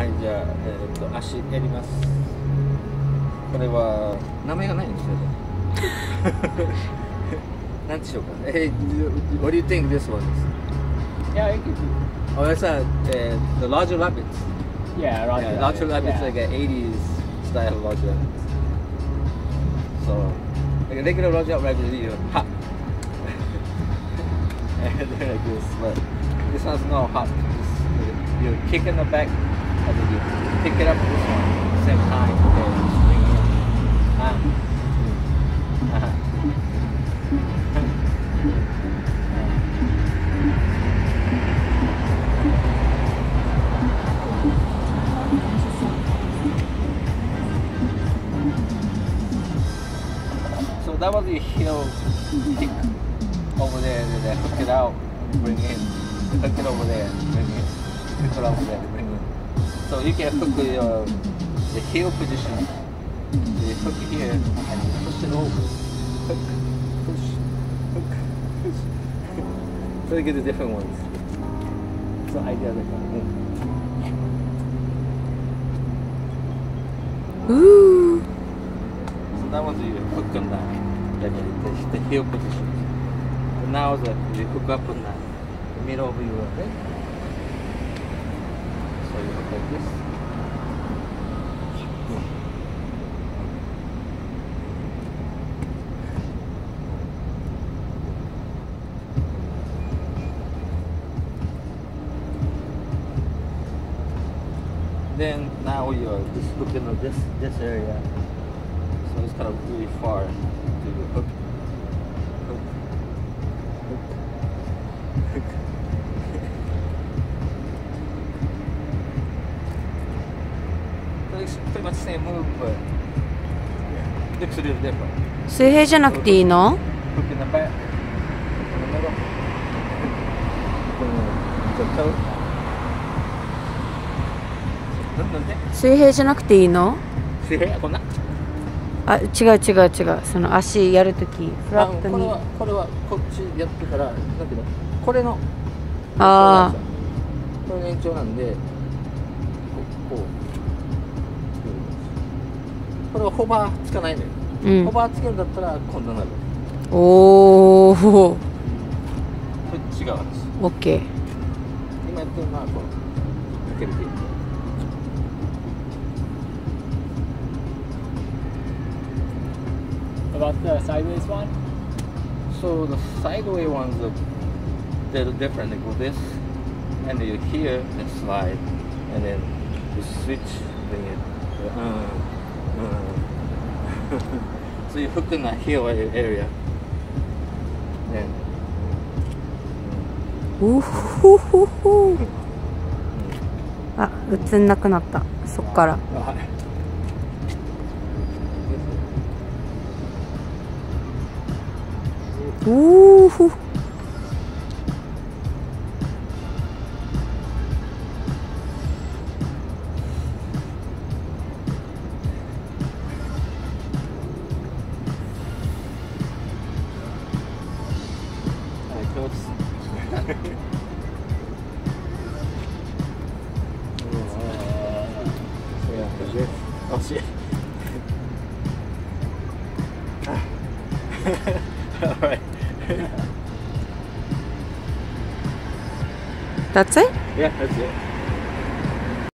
はい、じゃあ、足やります。これは名前がないんですよ。なんでしょうか。What do you think this one is? Yeah, it could be. Oh, that's the larger rabbits. Yeah, Roger. Yeah, larger rabbits, yeah. like an 80's style larger rabbits. So, like a regular larger rabbit, you hop. And they're like this, but this one's not hop. You kick in the back, and then you pick it up with this one at the same time. And just bring it in. So that was the heel kick over there, and then hook it out, bring it in. Hook it over there, bring it in. Hook it over there, bring it in. So you can hook the heel position. You hook it here and you push it over. Hook, push, hook, push. So you get the different ones. So I got it. Ooh. So that was the hook on that, the heel position. And now the hook up on that, the middle of your leg. So you look like this. Then now you're just looking at this area. So it's kind of really far to hook, hook, hook, hook. So it's pretty much the same move, but yeah, looks a little different. 水平じゃなくていいの？ Hook in the back, hook in the middle, hook in the toe. なんで？ 水平じゃなくていいの？ 水平？こんな？ あ、違う。その足やるときフラットに。 これはこっちやってから、なんていうの？これのああ。 これの延長なんで、こう。これはホバーつかないのよ。 うん、 ホバーつけるんだったらこんななる。 おお。 これ違う話。 オッケー。 今やってるのはこうかける系。 About the sideways one? So the sideways ones are they're different. They go this, and then you here and slide, and then you switch, bring it. So you hook in the heel area. Then. うほほほ。あ、映んなくなった。そっから。おお。 Oh shit. Alright. That's it? Yeah, that's it.